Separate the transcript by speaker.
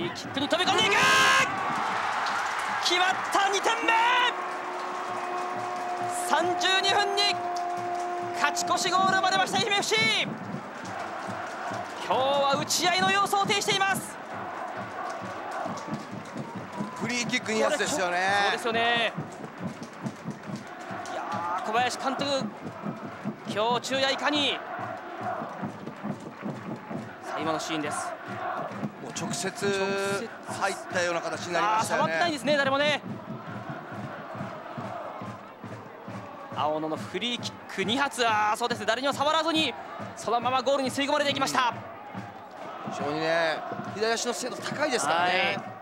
Speaker 1: リーキックに飛び込んでいく。決まった。2点目。32分に勝ち越しゴールまでました愛媛 FC。 今日は打ち合いの様相を呈しています。
Speaker 2: フリーキックいいやつですよね。
Speaker 1: そうですよね。いやー、小林監督、今日昼夜いかに。さあ今のシーンです。
Speaker 2: もう直接入ったような形になりましたよね。
Speaker 1: 触ってないんですね、誰もね。青野のフリーキック2発、そうですね、誰にも触らずにそのままゴールに吸い込まれていきました。
Speaker 2: 非常にね、左足の精度高いですからね。